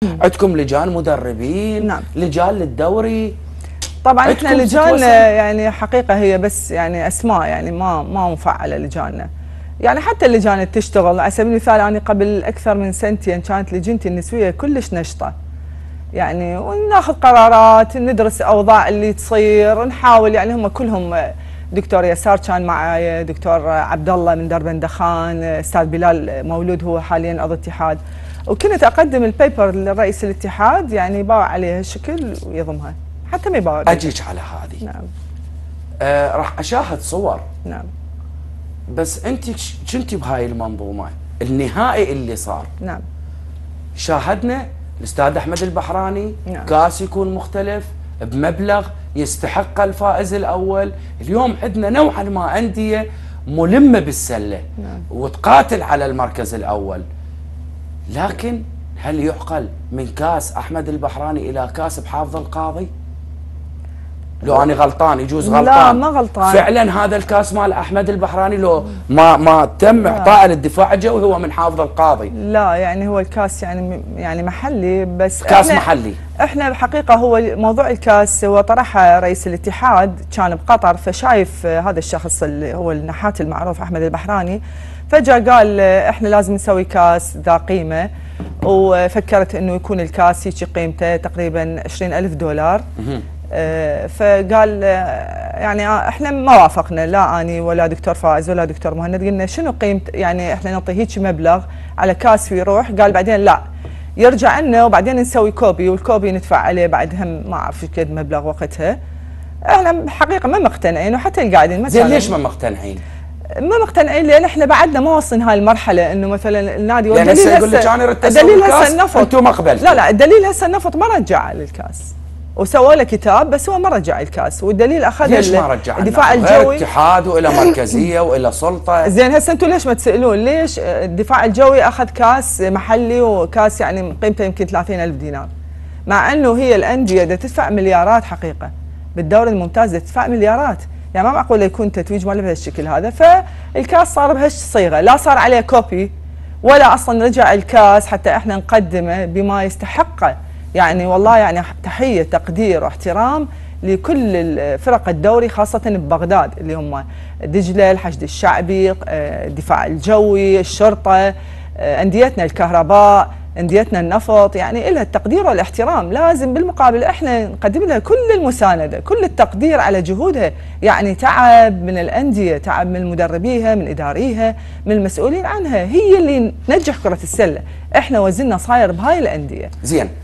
عندكم لجان مدربين، نعم. لجان للدوري. طبعا احنا لجان يعني حقيقه هي بس يعني اسماء، يعني ما مفعله لجاننا. يعني حتى اللجان اللي تشتغل على سبيل المثال، انا قبل اكثر من سنتين كانت لجنتي النسويه كلش نشطه، يعني وناخذ قرارات، ندرس اوضاع اللي تصير، نحاول. يعني هم كلهم، دكتور يسار كان معايا، دكتور عبد الله من درب دخان، استاذ بلال مولود هو حاليا عضو اتحاد، وكنت اقدم البيبر لرئيس الاتحاد، يعني يباوع عليها الشكل ويضمها حتى ما يباوع. اجيك على هذه. نعم. راح اشاهد صور. نعم. بس انت كنتي بهاي المنظومه، النهائي اللي صار. نعم. شاهدنا الاستاذ احمد البحراني. نعم. كاس يكون مختلف بمبلغ يستحق الفائز الاول. اليوم عندنا نوعا ما انديه ملمه بالسله. نعم. وتقاتل على المركز الاول. لكن هل يعقل من كاس احمد البحراني الى كاس بحافظ القاضي؟ لو انا غلطان، يجوز غلطان. لا ما غلطان فعلا. هذا الكاس مال احمد البحراني لو ما تم اعطائه للدفاع الجوي هو من حافظ القاضي. لا يعني هو الكاس يعني محلي، بس كاس محلي. احنا الحقيقه هو موضوع الكاس هو طرحه رئيس الاتحاد كان بقطر، فشايف هذا الشخص اللي هو النحات المعروف احمد البحراني، فجاء قال احنا لازم نسوي كاس ذا قيمه، وفكرت انه يكون الكاس هيك قيمته تقريبا $20,000. فقال يعني احنا ما وافقنا، لا اني ولا دكتور فائز ولا دكتور مهند، قلنا شنو قيمه، يعني احنا نعطي هيك مبلغ على كاس ويروح. قال بعدين لا يرجع لنا وبعدين نسوي كوبي، والكوبي ندفع عليه بعد هم ما اعرف قد مبلغ وقتها. احنا الحقيقه ما مقتنعين، وحتى القاعدين زين ليش ما مقتنعين؟ ما مقتنعين لان احنا بعدنا ما وصلنا هاي المرحله انه مثلا النادي، يعني هسه يقول لك انا ردت الدليل هسه النفط، انتم ما قبلتوا. لا الدليل هسه النفط ما رجع للكاس، وسووا له كتاب بس هو ما رجع الكاس، والدليل اخذ ليش ما رجع الدفاع الجوي؟ اتحاد والى مركزيه والى سلطه. زين هسه انتم ليش ما تسالون ليش الدفاع الجوي اخذ كاس محلي وكاس يعني قيمته يمكن $30,000، مع انه هي الانديه بدها تدفع مليارات حقيقه بالدوري الممتاز، تدفع مليارات، يعني ما معقول يكون تتويج ماله بهالشكل هذا. فالكاس صار بهالصيغه، لا صار عليه كوبي ولا اصلا رجع الكاس حتى احنا نقدمه بما يستحقه. يعني والله يعني تحيه تقدير واحترام لكل فرق الدوري خاصه ببغداد اللي هم دجله، الحشد الشعبي، الدفاع الجوي، الشرطه، انديتنا الكهرباء، انديتنا النفط، يعني لها التقدير والاحترام. لازم بالمقابل احنا نقدم لها كل المسانده، كل التقدير على جهودها، يعني تعب من الانديه، تعب من مدربيها، من اداريها، من المسؤولين عنها، هي اللي تنجح كره السله. احنا وزننا صاير بهاي الانديه. زين.